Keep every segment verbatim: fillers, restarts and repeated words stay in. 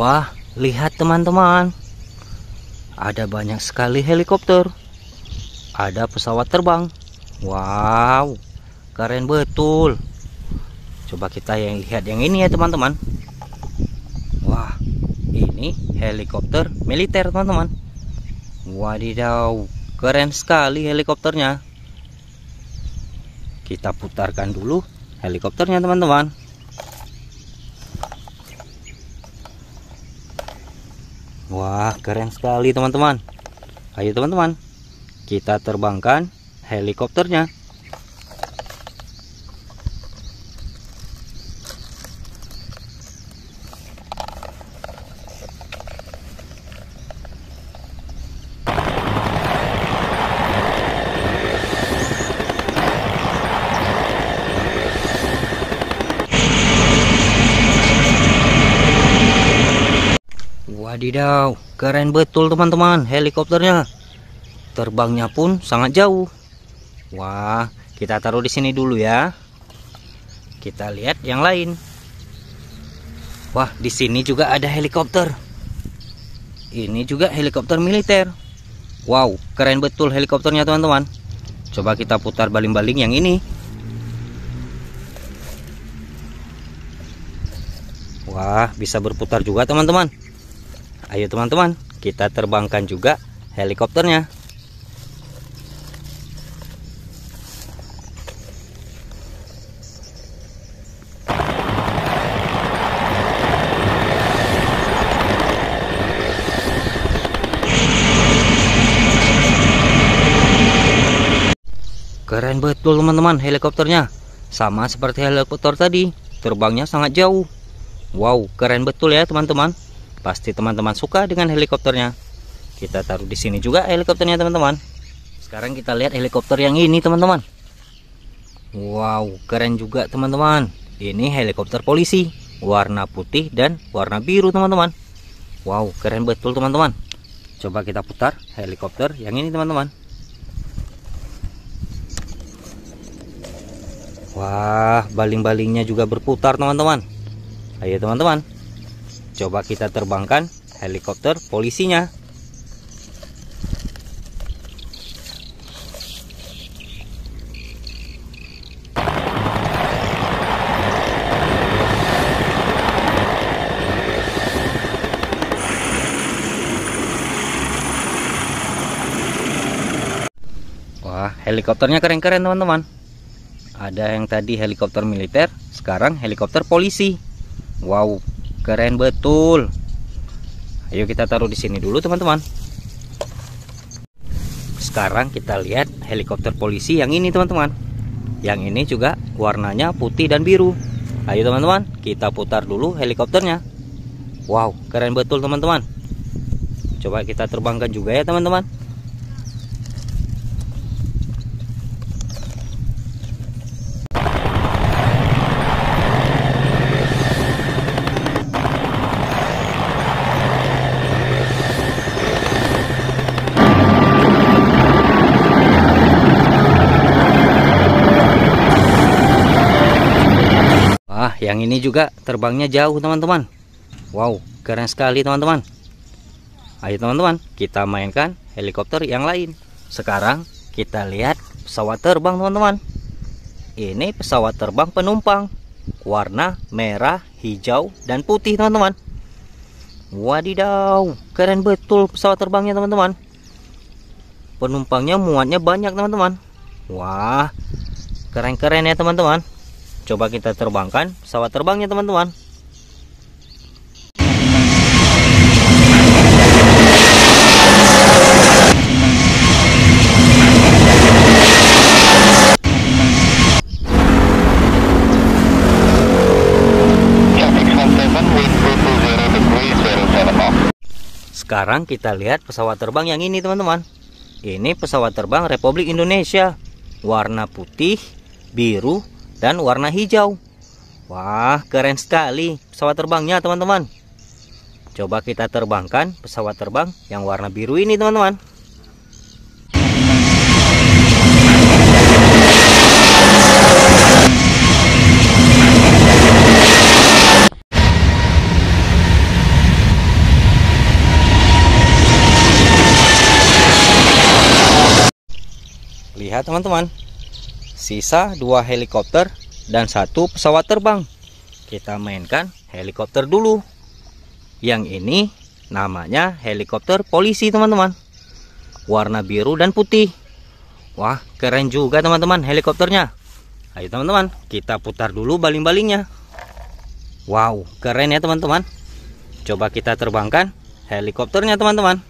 Wah, lihat teman-teman. Ada banyak sekali helikopter. Ada pesawat terbang. Wow, keren betul. Coba kita yang lihat yang ini ya teman-teman. Wah, ini helikopter militer teman-teman. Wadidaw, keren sekali helikopternya. Kita putarkan dulu helikopternya teman-teman. Wah, keren sekali teman-teman. Ayo teman-teman, kita terbangkan helikopternya. Wadidaw, keren betul teman-teman helikopternya. Terbangnya pun sangat jauh. Wah, kita taruh di sini dulu ya. Kita lihat yang lain. Wah, di sini juga ada helikopter. Ini juga helikopter militer. Wow, keren betul helikopternya teman-teman. Coba kita putar baling-baling yang ini. Wah, bisa berputar juga teman-teman. Ayo teman-teman, kita terbangkan juga helikopternya. Keren betul teman-teman helikopternya. Sama seperti helikopter tadi, terbangnya sangat jauh. Wow, keren betul ya teman-teman. Pasti teman-teman suka dengan helikopternya. Kita taruh di sini juga helikopternya teman-teman. Sekarang kita lihat helikopter yang ini teman-teman. Wow, keren juga teman-teman. Ini helikopter polisi, warna putih dan warna biru teman-teman. Wow, keren betul teman-teman. Coba kita putar helikopter yang ini teman-teman. Wah, baling-balingnya juga berputar teman-teman. Ayo teman-teman, coba kita terbangkan helikopter polisinya. Wah, helikopternya keren-keren teman-teman. Ada yang tadi helikopter militer, sekarang helikopter polisi. Wow, keren betul. Ayo kita taruh di sini dulu teman-teman. Sekarang kita lihat helikopter polisi yang ini teman-teman. Yang ini juga warnanya putih dan biru. Ayo teman-teman, kita putar dulu helikopternya. Wow, keren betul teman-teman. Coba kita terbangkan juga ya teman-teman. Wah, yang ini juga terbangnya jauh teman-teman. Wow, keren sekali teman-teman. Ayo teman-teman, kita mainkan helikopter yang lain. Sekarang kita lihat pesawat terbang teman-teman. Ini pesawat terbang penumpang, warna merah, hijau, dan putih teman-teman. Wadidaw, keren betul pesawat terbangnya teman-teman. Penumpangnya muatnya banyak teman-teman. Wah, keren-keren ya teman-teman. Coba kita terbangkan pesawat terbangnya teman-teman. Sekarang kita lihat pesawat terbang yang ini teman-teman. Ini pesawat terbang Republik Indonesia, warna putih, biru, dan warna hijau. Wah, keren sekali pesawat terbangnya teman-teman. Coba kita terbangkan pesawat terbang yang warna biru ini teman-teman. Lihat teman-teman, sisa dua helikopter dan satu pesawat terbang. Kita mainkan helikopter dulu. Yang ini namanya helikopter polisi teman-teman, warna biru dan putih. Wah, keren juga teman-teman helikopternya. Ayo teman-teman, kita putar dulu baling-balingnya. Wow, keren ya teman-teman. Coba kita terbangkan helikopternya teman-teman.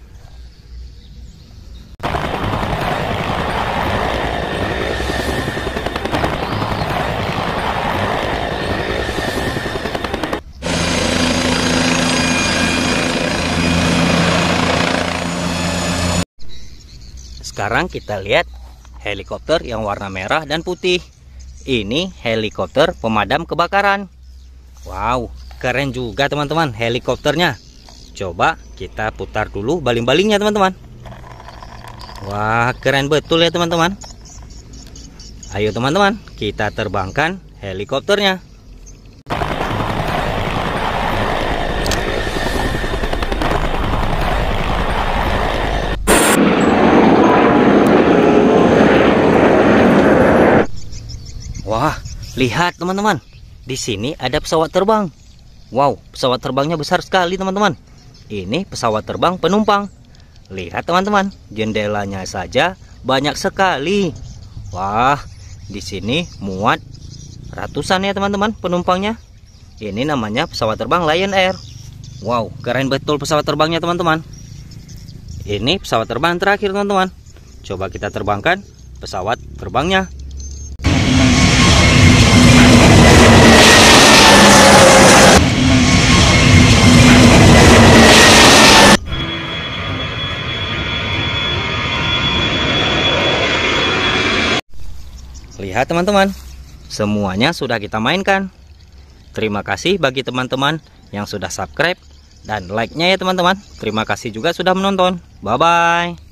Sekarang kita lihat helikopter yang warna merah dan putih. Ini helikopter pemadam kebakaran. Wow, keren juga teman-teman helikopternya. Coba kita putar dulu baling-balingnya teman-teman. Wah, keren betul ya teman-teman. Ayo teman-teman, kita terbangkan helikopternya. Wah, lihat teman-teman. Di sini ada pesawat terbang. Wow, pesawat terbangnya besar sekali teman-teman. Ini pesawat terbang penumpang. Lihat teman-teman, jendelanya saja banyak sekali. Wah, di sini muat ratusan ya teman-teman penumpangnya. Ini namanya pesawat terbang Lion Air. Wow, keren betul pesawat terbangnya teman-teman. Ini pesawat terbang terakhir teman-teman. Coba kita terbangkan pesawat terbangnya. Lihat teman-teman, semuanya sudah kita mainkan. Terima kasih bagi teman-teman yang sudah subscribe dan like-nya ya teman-teman. Terima kasih juga sudah menonton. Bye-bye.